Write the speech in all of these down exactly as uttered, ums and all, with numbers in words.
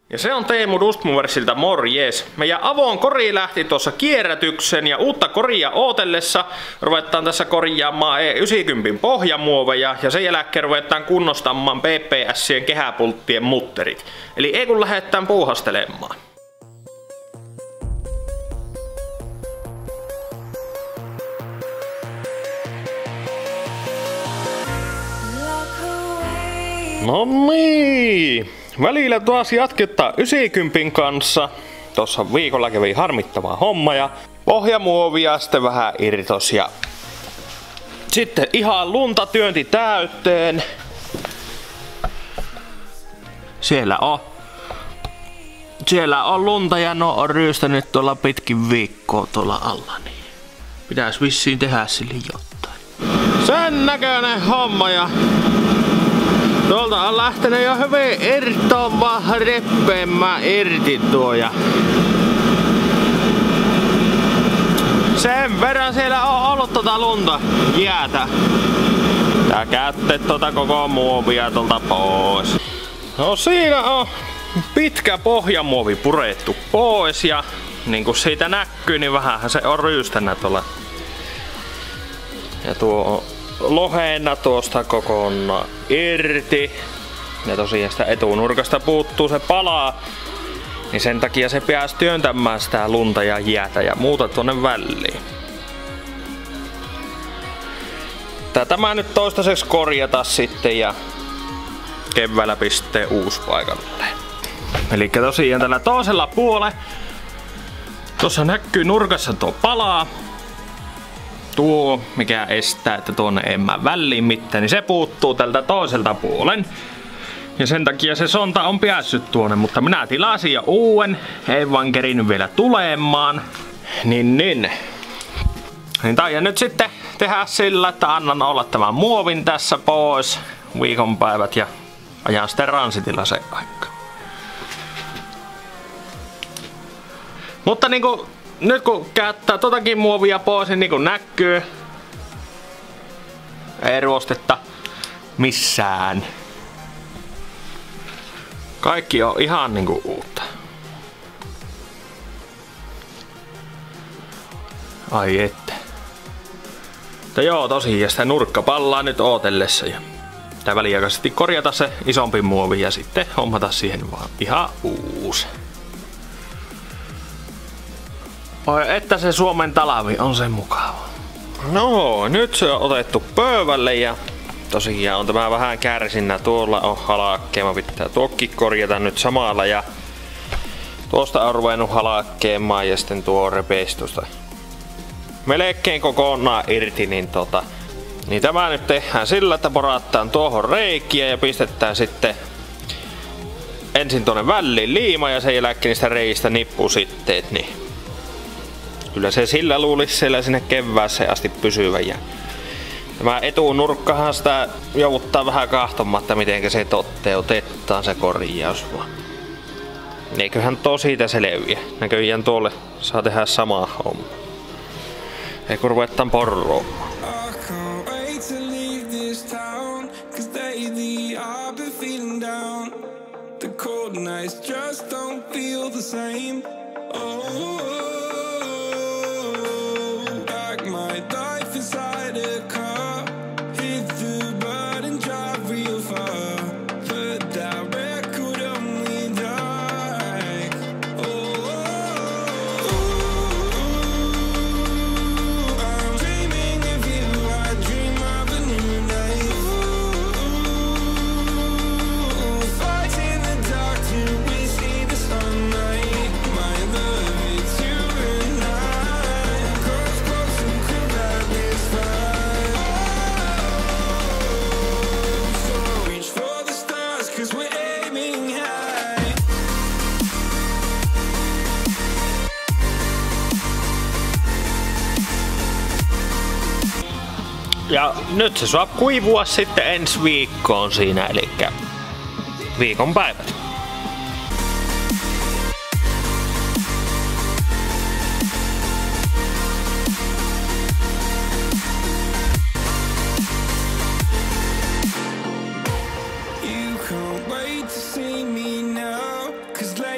Ja se on Teemu Dustmoversilta morjes. Meidän Avon kori lähti tuossa kierrätyksen ja uutta koria ootellessa ruvetaan tässä korjaamaan E yhdeksänkymmentä pohjamuoveja ja sen jälkeen ruvetaan kunnostamaan P P S:ien kehäpulttien mutterit. Eli ei kun lähdetään puuhastelemaan. No niin. Välillä taas jatketaan yhdeksänkymmentä kanssa. Tossa viikolla kävi harmittava homma ja pohjamuovia sitten vähän irtos ja sitten ihan lunta työnti täyteen. Siellä on. Siellä on lunta ja no on ryystänyt tuolla pitkin viikkoa tuolla alla, niin pitäis vissiin tehdä sille jotain. Sen näköinen homma ja tuolta on lähtenyt jo hyvin irtoava reppeämään irti tuo ja sen verran siellä on ollut tota lunta jäätä. Tää käytte tota koko muovia tuolta pois. No siinä on pitkä pohjamuovi purettu pois ja niin kuin siitä näkyy, niin vähänhän se on ryystänä tuolla. Ja tuo lohenna tuosta kokonaan irti. Ja tosiaan sitä etunurkasta puuttuu se palaa. Niin sen takia se pääsi työntämään sitä lunta ja jäätä ja muuta tuonne väliin. Tämä nyt toistaiseksi korjata sitten ja keväällä pistää uusi paikalle. Eli tosiaan tällä toisella puolella tuossa näkyy nurkassa tuo palaa. Tuo, mikä estää, että tuonne ei mene väliin mitään, niin se puuttuu tältä toiselta puolen. Ja sen takia se sonta on päässyt tuonne, mutta minä tilasin jo uuden, ei vaan kerinyt vielä tulemaan. Niin niin. Niin taidan nyt sitten tehdä sillä, että annan olla tämän muovin tässä pois viikonpäivät ja ajan sitten ransitilla se aika. Mutta niinku nyt kun käyttää totakin muovia pois, niin, niin kuin näkyy, ei ruostetta missään. Kaikki on ihan niinku uutta. Ai että. Mutta joo, tosiaan sitä nurkka pallaa nyt ootellessa ja pitää väliaikaisesti korjata se isompi muovi ja sitten hommata siihen vaan ihan uusi. Oi, että se Suomen talvi on se mukava. No, nyt se on otettu pöydälle ja tosiaan on tämä vähän kärsinnä. Tuolla on halakkeema, pitää tuokki korjata nyt samalla ja tuosta on ruvennut halakkeemaan ja sitten tuo repeistusta melkein kokonaan irti, niin tota niin tämä nyt tehdään sillä, että porataan tuohon reikiä ja pistetään sitten ensin tuonne väliin liima ja sen jälkeen niistä reistä nippusitteet, niin kyllä se sillä luulisi siellä sinne kevääseen asti pysyvä. Ja tämä etunurkkahan sitä jouduttaa vähän kahtomaan, että miten se toteutetaan se korjaus vaan. Eiköhän tuo siitä selviä. Näköjään tuolle saa tehdä samaa homma. Ei kun ruvetaan porroon. My life inside a car, hit the button, drive real far. Put that record on me, like, oh, oh, oh, I'm dreaming of you, I dream of a new day. Oh, fights in the dark till we see the sunlight. My love, it's you and I. Close, close and cool like this fire. So reach for the stars, 'cause we're aiming high. Ja nyt se saa kuivua sitten ensi viikkoon siinä, eli viikonpäivät. You can't wait to see me now, 'cause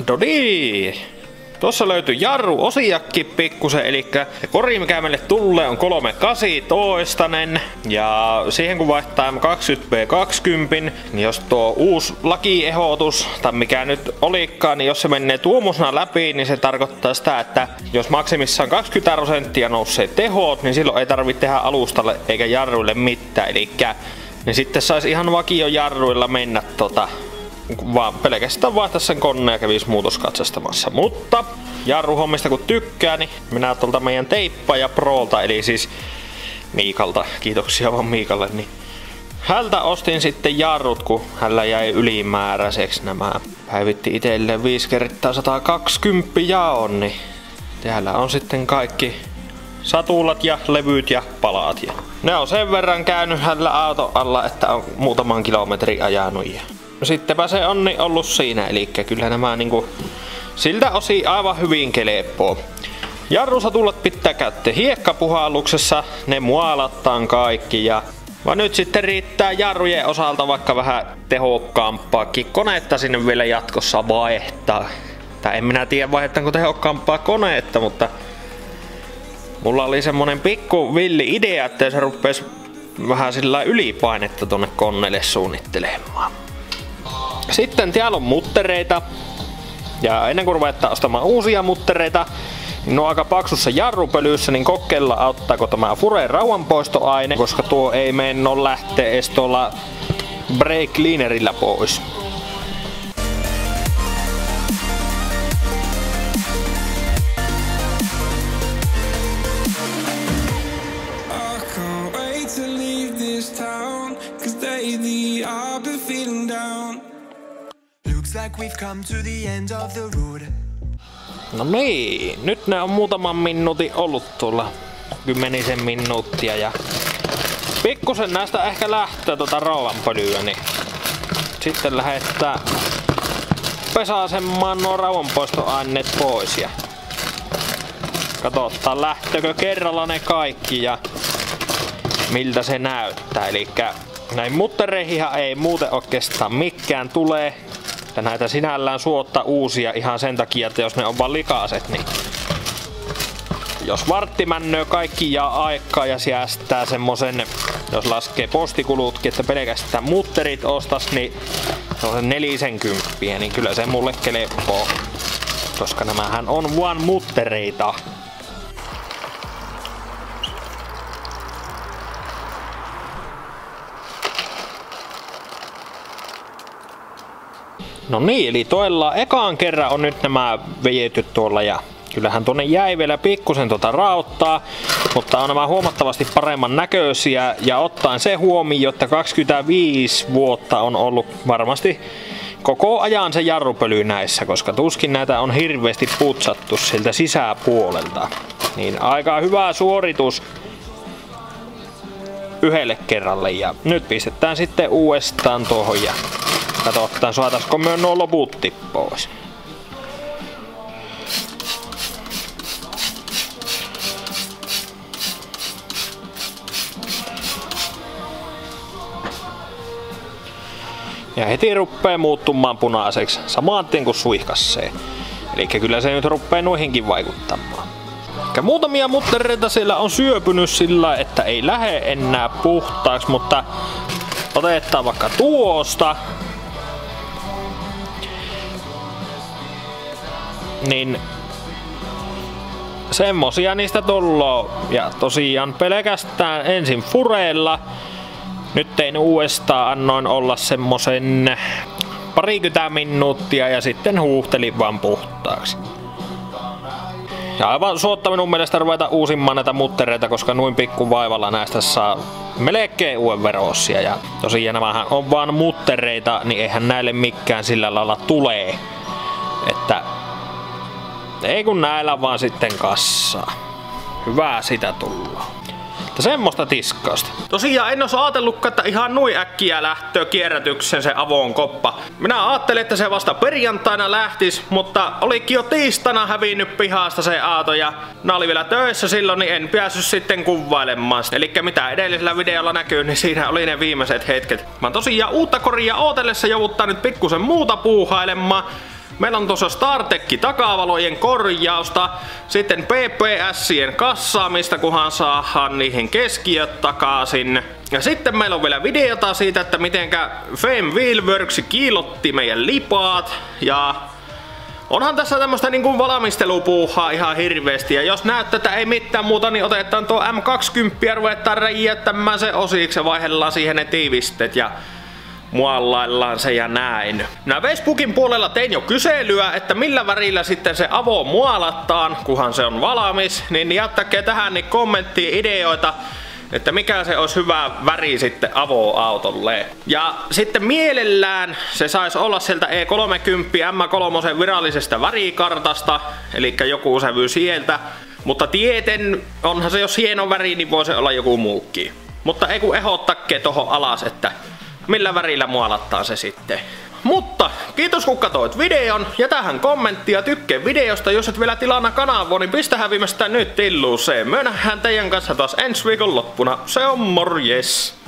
No niin. Tuossa löytyy jarru osiakki pikkusen, eli se kori mikä meille tulee on kolme kahdeksantoista. Ja siihen kun vaihtaa kaksikymmentä B kaksikymmentä, niin jos tuo uusi lakiehdotus, tai mikä nyt olikaan, niin jos se menee tuommoisena läpi, niin se tarkoittaa sitä, että jos maksimissaan kaksikymmentä prosenttia nousee tehot, niin silloin ei tarvitse tehdä alustalle eikä jarruille mitään. Eli niin sitten saisi ihan vakiojarruilla mennä tota, vaan pelkästään vaihtaa sen koneen ja kävisi muutoskatsastamassa. Mutta jarruhommista kun tykkää, niin minä tuolta meidän Teippa ja Prolta, eli siis Miikalta, kiitoksia vaan Miikalle, niin häneltä ostin sitten jarrut, kun hänellä jäi ylimääräiseksi nämä. Päivitti itselleen viisi kertaa sata kaksikymmentä jaon, niin täällä on sitten kaikki satulat ja levyt ja palat. Ja ne on sen verran käynyt hänellä auton alla, että on muutaman kilometrin ajanut. Ja sittenpä se on niin ollut siinä, eli kyllä nämä niinku siltä osin aivan hyvin kelepoo. Jarrusatulat pitää käyttää hiekkapuhalluksessa, ne mualattaan kaikki ja vaan nyt sitten riittää jarrujen osalta vaikka vähän tehokkaampaakin konetta sinne vielä jatkossa vaihtaa. Tai en minä tiedä vaihdettaanko tehokkaampaa konetta, mutta mulla oli semmonen pikku villi idea, että se rupesi vähän sillä ylipainetta tonne koneelle suunnittelemaan. Sitten täällä on muttereita. Ja ennen kuin ruvetaan ostamaan uusia muttereita, niin ne on aika paksussa jarrupölyssä, niin kokeillaan auttaako tämä Fureen rauhanpoistoaine, koska tuo ei meinaa lähteä edes tuolla brake cleanerillä pois. No niin, nyt ne on muutaman minuutin ollut tuolla, kymmenisen minuuttia ja pikkusen näistä ehkä lähtee tuota rauhanpölyä, niin sitten lähdetään pesaisemaan nuo rauhanpoistoaineet pois ja katsotaan lähteekö kerralla ne kaikki ja miltä se näyttää. Elikkä näin muttereihinhan ei muuten oikeastaan mikään tulee. Ja näitä sinällään suottaa uusia ihan sen takia, että jos ne on vaan likaiset, niin jos vartti männöö kaikki ja aikaa ja säästää semmosen, jos laskee postikulutkin, että pelkästään mutterit ostas, niin se on se nelisenkymppiä, niin kyllä se mulle kelepoo. Koska nämähän on vaan muttereita. No niin, eli toilla ekaan kerran on nyt nämä vejetty tuolla ja kyllähän tuonne jäi vielä pikkusen tuota raottaa, mutta on nämä huomattavasti paremman näköisiä ja ottaen se huomioon, että kaksikymmentäviisi vuotta on ollut varmasti koko ajan se jarrupöly näissä, koska tuskin näitä on hirveästi putsattu siltä sisäpuolelta. Niin aika hyvä suoritus yhdelle kerralle ja nyt pistetään sitten uudestaan tuohon ja katsotaan saataisiko me nuo loput pois. Ja heti ruppee muuttumaan punaiseksi samaan tien kuin suihkassee. Eli kyllä se nyt ruppee noihinkin vaikuttamaan. Ja muutamia muttereita siellä on syöpynyt sillä, että ei lähde enää puhtaaksi, mutta otetaan vaikka tuosta. Niin semmosia niistä tulloo. Ja tosiaan pelkästään ensin Fureella. Nyt tein uudestaan, annoin olla semmosen parikymmentä minuuttia ja sitten huuhtelin vaan puhtaaksi. Ja aivan suotta minun mielestä ruveta uusimmaan näitä muttereita, koska noin pikku vaivalla näistä saa melkein uuden verossia. Ja tosiaan nämähän on vaan muttereita, niin eihän näille mikään sillä lailla tulee. Että ei kun näillä vaan sitten kassaa. Hyvää sitä tullaan. Semmoista tiskausta. Tosiaan en ois ajatellutkaan, että ihan nui äkkiä lähtöö kierrätyksen se Avon koppa. Minä ajattelin, että se vasta perjantaina lähtis, mutta olikin jo tiistaina hävinnyt pihasta se auto ja nää oli vielä töissä silloin, niin en päässyt sitten kuvailemaan. Elikkä mitä edellisellä videolla näkyy, niin siinä oli ne viimeiset hetket. Mä tosiaan uutta koria ootellessa jouduttaa nyt pikkusen muuta puuhailemaan. Meillä on tuossa StarTech takavalojen korjausta, sitten P P S:ien kassaamista, kunhan saadaan niihin keskiöt takaisin. Ja sitten meillä on vielä videota siitä, että mitenkä Fame Wheelworks kiilotti meidän lipaat. Ja onhan tässä tämmöstä niinku valmistelupuuhaa ihan hirveesti. Ja jos näyttää, että ei mitään muuta, niin otetaan tuo M kaksikymmentä ja ruvetaan räjättämään se osiksi ja vaihdellaan siihen ne tiivisteet ja muallaillaan se ja näin. Minä Facebookin puolella tein jo kyselyä, että millä värillä sitten se avo muolattaan, kunhan se on valmis. Niin jättäkää tähän niin kommenttiin ideoita, että mikä se olisi hyvä väri sitten avoautolle. Ja sitten mielellään se saisi olla sieltä E kolmekymmentä M kolme virallisesta värikartasta, eli joku sävy sieltä. Mutta tieten, onhan se jos hieno väri, niin voi se olla joku muukin. Mutta ei kun ehdottakke tohon alas, että millä värillä muolattaa se sitten. Mutta kiitos kun katsoit videon, jätähän kommenttia, tykkää videosta, jos et vielä tilana kanavaa, niin pistähän viimeistään nyt tilluuseen. Me nähdään teidän kanssa taas ensi viikon loppuna. Se on morjes!